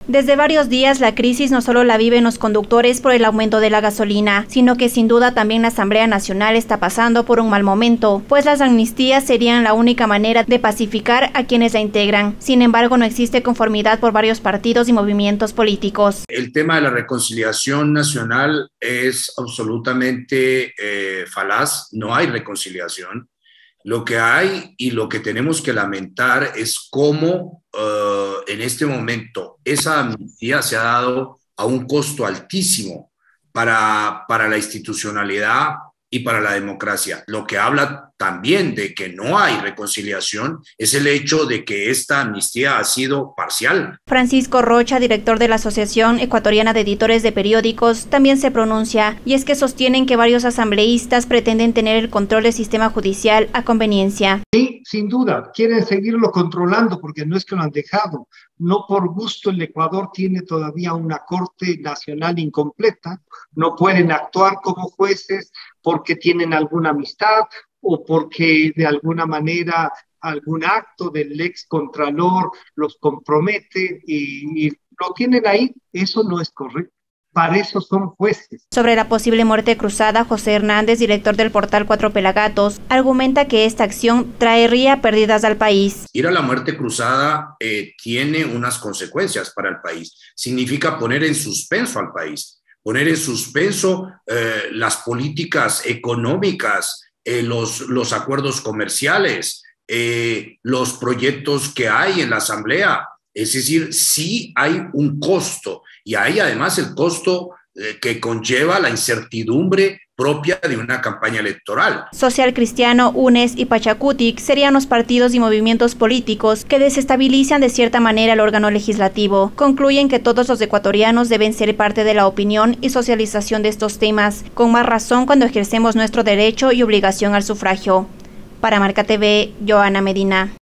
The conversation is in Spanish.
Desde varios días la crisis no solo la viven los conductores por el aumento de la gasolina, sino que sin duda también la Asamblea Nacional está pasando por un mal momento, pues las amnistías serían la única manera de pacificar a quienes la integran. Sin embargo, no existe conformidad por varios partidos y movimientos políticos. El tema de la reconciliación nacional es absolutamente falaz, no hay reconciliación. Lo que hay y lo que tenemos que lamentar es cómo en este momento esa amnistía se ha dado a un costo altísimo para la institucionalidad y para la democracia. Lo que habla también de que no hay reconciliación es el hecho de que esta amnistía ha sido parcial. Francisco Rocha, director de la Asociación Ecuatoriana de Editores de Periódicos, también se pronuncia, y es que sostienen que varios asambleístas pretenden tener el control del sistema judicial a conveniencia. Sí, sin duda, quieren seguirlo controlando porque no es que lo han dejado. No por gusto el Ecuador tiene todavía una Corte Nacional incompleta, no pueden actuar como jueces porque tienen alguna amistad o porque de alguna manera algún acto del ex contralor los compromete y lo tienen ahí. Eso no es correcto. Para eso son jueces. Sobre la posible muerte cruzada, José Hernández, director del portal Cuatro Pelagatos, argumenta que esta acción traería pérdidas al país. Ir a la muerte cruzada tiene unas consecuencias para el país. Significa poner en suspenso al país, poner en suspenso las políticas económicas, los acuerdos comerciales, los proyectos que hay en la Asamblea. Es decir, sí hay un costo y hay además el costo que conlleva la incertidumbre propia de una campaña electoral. Social Cristiano, UNES y Pachacutic serían los partidos y movimientos políticos que desestabilizan de cierta manera el órgano legislativo. Concluyen que todos los ecuatorianos deben ser parte de la opinión y socialización de estos temas, con más razón cuando ejercemos nuestro derecho y obligación al sufragio. Para Marca TV, Joana Medina.